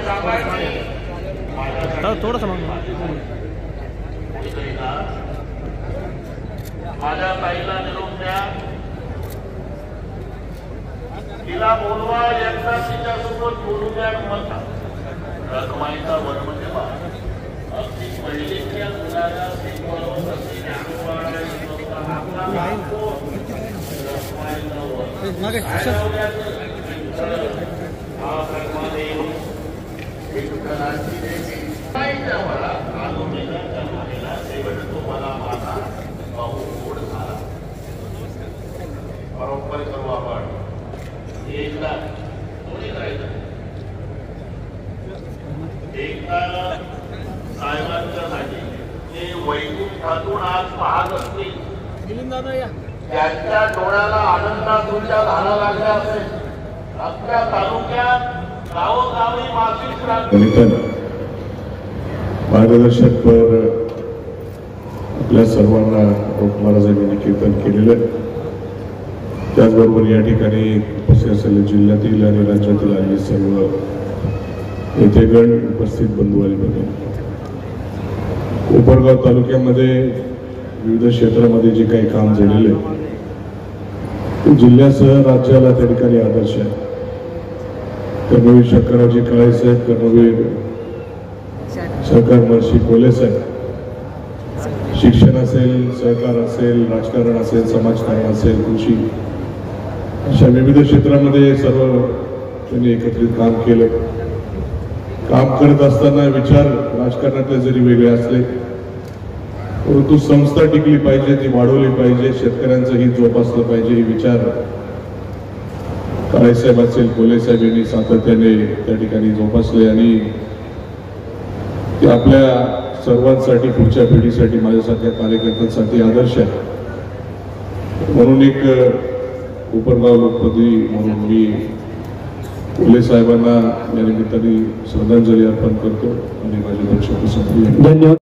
थोडंसं माझ्या ताईला निरोप द्या, तिला बोलवा, एकदा तिच्यासोबत बोलू द्या. म्हणता रखमाईचा वर म्हणजे अगदी पहिलीच्या मुलाला बरोबर करू आपण. एकदा कोणी करायचं, एकदा साहेबांच्यासाठी ते वैकुंठातून आज पाहत असतील, त्यांच्या डोळ्याला आनंदातूनच्या धारा लागल्या असेल. आपल्या तालुक्यात गावोगावी मासिक मार्गदर्शकपर आपल्या सर्वांना महाराजांनी कीर्तन केलेलं. त्याचबरोबर या ठिकाणी उपस्थित असलेल्या जिल्ह्यातील आणि राज्यातील आणि सर्व नेतेगण, उपस्थित बंधू आणि भगिनी, कोपरगाव तालुक्यामध्ये विविध क्षेत्रामध्ये जे काही काम झालेले ते जिल्ह्यासह राज्याला त्या ठिकाणी आदर्श आहे. कर्मवीर शंकररावजी काळे साहेब, कर्मवीर सहकार महर्षी कोल्हे साहेब, शिक्षण असेल, सहकार असेल, राजकारण असेल, समाजकारण असेल, कृषी, अशा विविध क्षेत्रामध्ये सर्व त्यांनी एकत्रित काम केलं. काम करत असताना विचार राजकारणातले जरी वेगळे असले परंतु संस्था टिकली पाहिजे, ती वाढवली पाहिजे, शेतकऱ्यांचं हित जोपासलं पाहिजे, हे विचार काळेसाहेब असेल, कोल्हे साहेब यांनी सातत्याने त्या ठिकाणी जोपासले आणि ते आपल्या सर्वांसाठी, पुढच्या पिढीसाठी, माझ्यासारख्या कार्यकर्त्यांसाठी आदर्श आहे. म्हणून एक कोपरगाव लोकप्रतिनिधी म्हणून मी कोल्हे साहेबांना या निमित्ताने श्रद्धांजली अर्पण करतो आणि माझे दर्शक संपले. धन्यवाद.